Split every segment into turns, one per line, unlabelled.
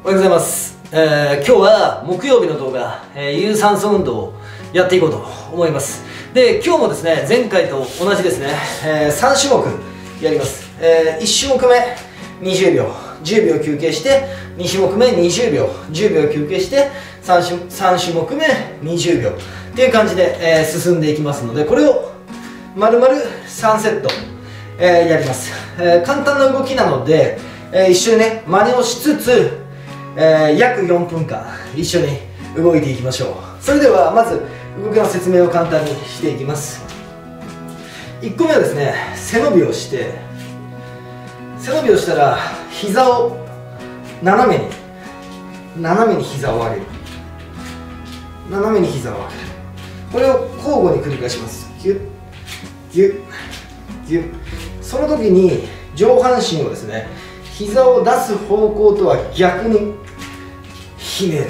おはようございます。今日は木曜日の動画、有酸素運動をやっていこうと思います。で、今日もですね、前回と同じですね、3種目やります。1種目目20秒、10秒休憩して、2種目目20秒、10秒休憩して、3種目目20秒っていう感じで、進んでいきますので、これを丸々3セット、やります。簡単な動きなので、一緒にね、真似をしつつ、約4分間一緒に動いていきましょう。それではまず動きの説明を簡単にしていきます。1個目はですね、背伸びをして、背伸びをしたら膝を斜めに膝を上げる、斜めに膝を上げる、これを交互に繰り返します。ギュッギュッギュッ。その時に上半身をですね、膝を出す方向とは逆にひねる。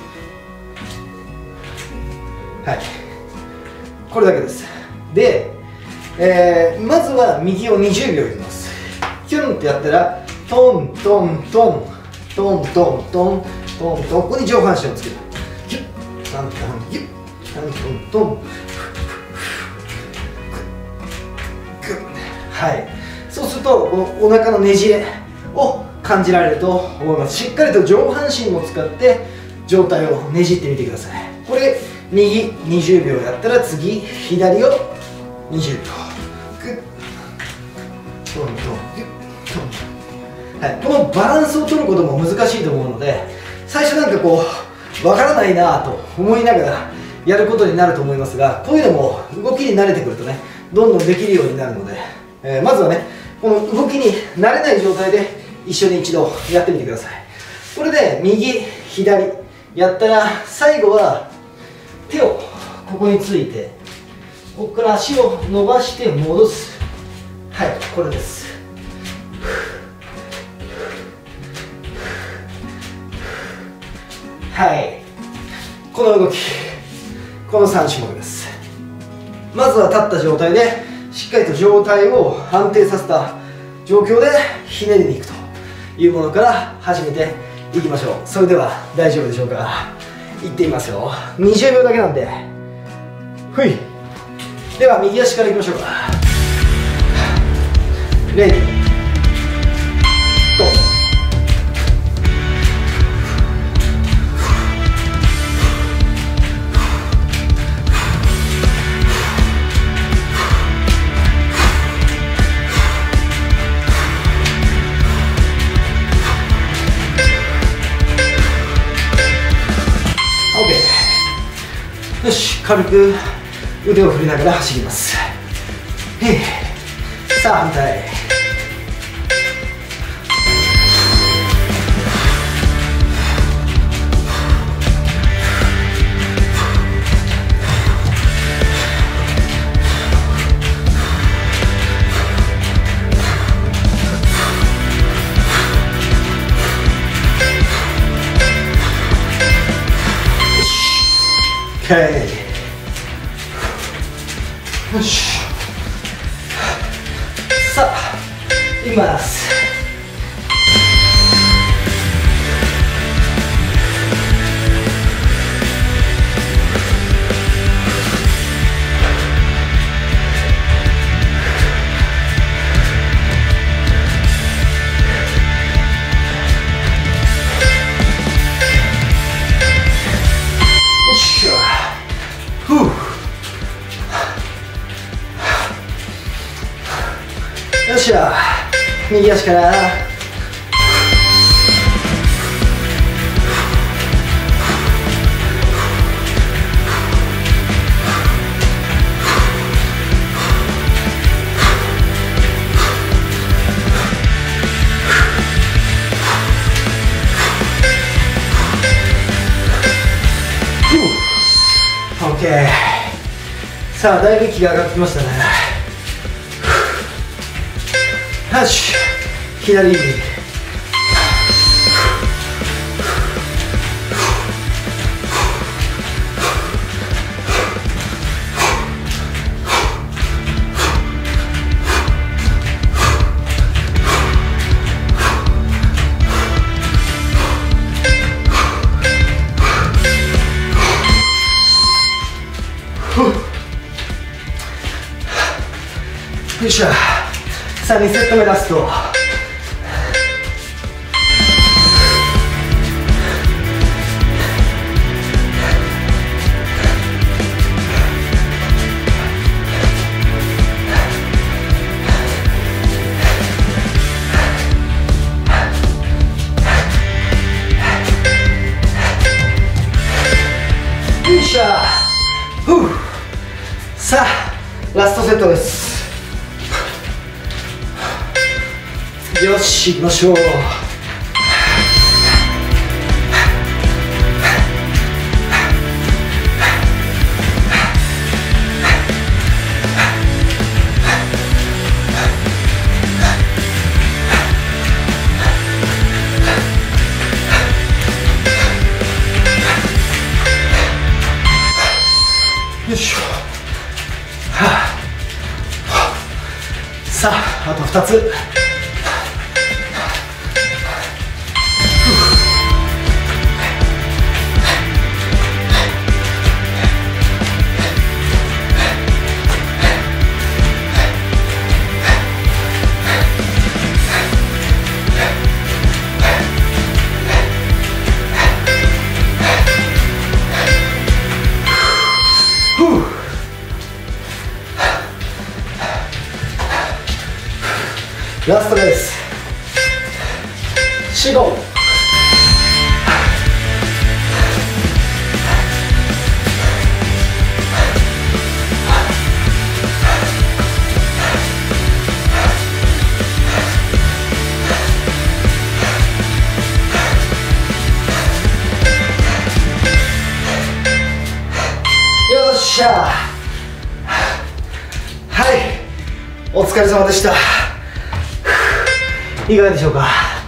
はい、これだけです。で、まずは右を20秒いきます。キュンってやったらトントントントントントントントン、ここに上半身をつける。ギュッタンタンギュッタントントン、グッ。はい、そうするとこのお腹のねじれを感じられると思います。しっかりと上半身を使って上体をねじってみてください。これ右20秒やったら次左を20秒、グットントンギュットン。はい、このバランスを取ることも難しいと思うので、最初なんかこうわからないなと思いながらやることになると思いますが、こういうのも動きに慣れてくるとね、どんどんできるようになるので、まずはね、この動きに慣れない状態で一緒に一度やってみてください。これで右左やったら、最後は手をここについて、ここから足を伸ばして戻す。はい、これです。はい、この動き、この3種目です。まずは立った状態でしっかりと上体を安定させた状況でひねりにいくというものから始めていきましょう。それでは大丈夫でしょうか。いってみますよ。20秒だけなんで、ふい。では右足からいきましょうか。レディーゴー。よし、軽く腕を振りながら走ります。さあ反対。よし、さあいきます。よっしゃ、右足から。オッケー。さあだいぶ息が上がってきましたね。よし、左右。 よいしょ。さあ2セット目ラスト。よいしょ。さあラストセットです。よし、行きましょう。よいしょ。さあ、あと2つ。ラストです。4、5。よっしゃ。はい、お疲れ様でした。いかがでしょうか。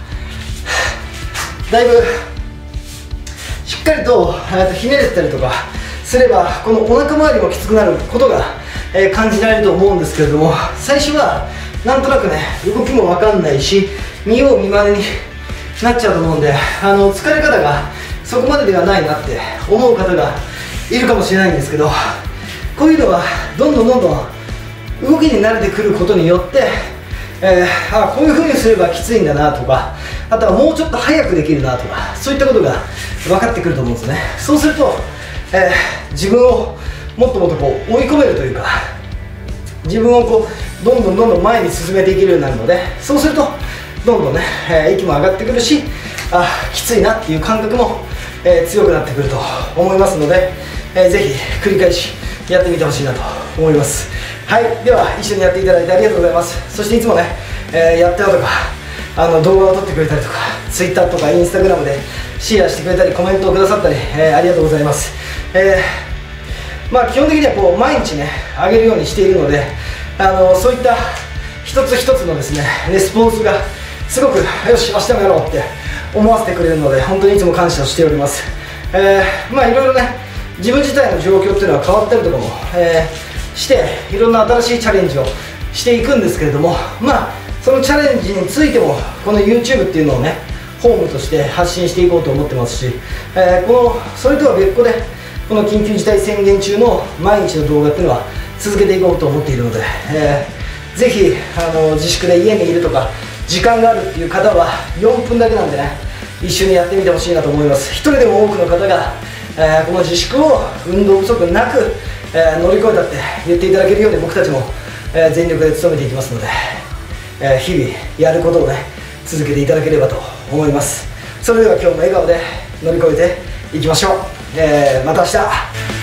だいぶしっかりとひねれたりとかすれば、このお腹周りもきつくなることが、感じられると思うんですけれども、最初はなんとなくね、動きも分かんないし、見よう見まねになっちゃうと思うんで、疲れ方がそこまでではないなって思う方がいるかもしれないんですけど、こういうのはどんどん動きに慣れてくることによって、こういう風にすればきついんだなとか、あとはもうちょっと早くできるなとか、そういったことが分かってくると思うんですね。そうすると、自分をもっとこう追い込めるというか、自分をこうどんどん前に進めていけるようになるので、そうするとどんどんね、息も上がってくるし、きついなっていう感覚も、強くなってくると思いますので、ぜひ繰り返しやってみてほしいなと思います。はい、では一緒にやっていただいてありがとうございます。そしていつもね、やったよとか動画を撮ってくれたりとか、 Twitter とか Instagram でシェアしてくれたりコメントをくださったり、ありがとうございます。基本的にはこう毎日ね上げるようにしているので、そういった一つ一つのですねレスポンスがすごくよし明日もやろうって思わせてくれるので、本当にいつも感謝しております。いろいろね自分自体の状況っていうのは変わったりとかも、していろんな新しいチャレンジをしていくんですけれども、そのチャレンジについてもこの YouTube っていうのをねホームとして発信していこうと思ってますし、それとは別個でこの緊急事態宣言中の毎日の動画っていうのは続けていこうと思っているので、ぜひ自粛で家にいるとか時間があるっていう方は4分だけなんでね、一緒にやってみてほしいなと思います。一人でも多くの方が、この自粛を運動不足なく、乗り越えたって言っていただけるように僕たちも、全力で努めていきますので、日々やることをね続けていただければと思います。それでは今日も笑顔で乗り越えていきましょう。また明日。